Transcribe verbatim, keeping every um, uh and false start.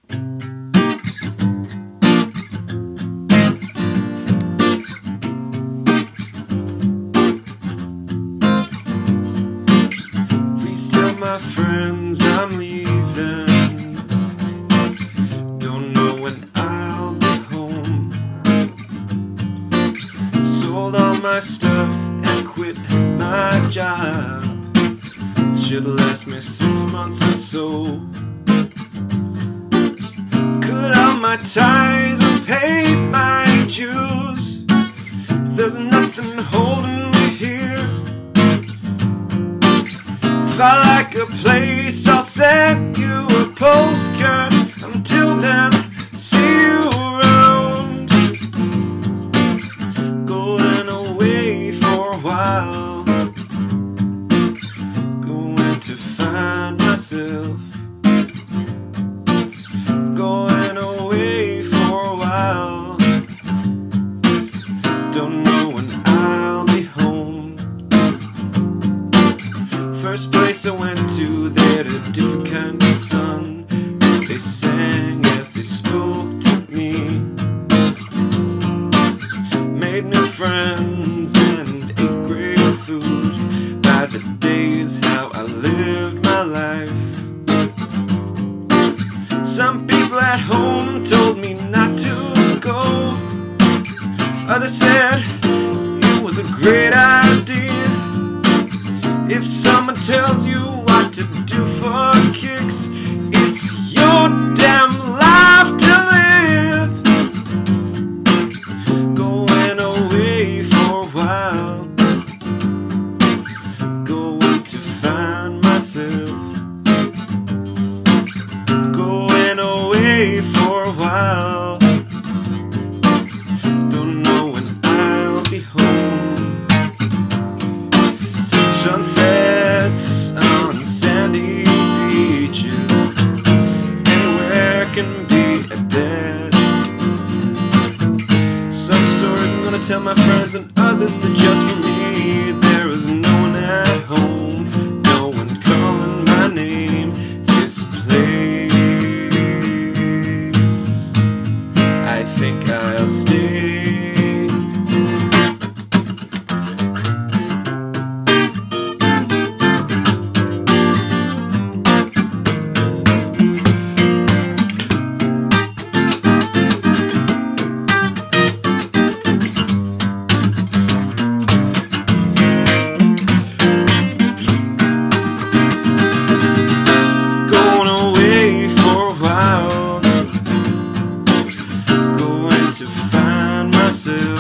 Please tell my friends I'm leaving. Don't know when I'll be home. Sold all my stuff and quit my job. Should last me six months or so. Cut out my ties and paid my dues. There's nothing holding me here. If I like a place, I'll send you a postcard. Until then, see you around. Going away for a while, going to find myself. Going away for a while, don't know when I'll be home. First place I went to, they had a different kind of sun. They sang as they spoke to me. Made new friends and ate great food. By the days how I lived my life. Some people at home told me not to go. Others said it was a great idea. If someone tells you what to do for kicks, it's your damn life to live. Going away for a while, going to find myself. Going away for a while, don't know when I'll be home. Sunsets on sandy beaches, anywhere can be a dead. Some stories I'm gonna tell my friends, and others that just for me. There is no one at home, no one calling my name. This place, I think I'll stay. To find myself.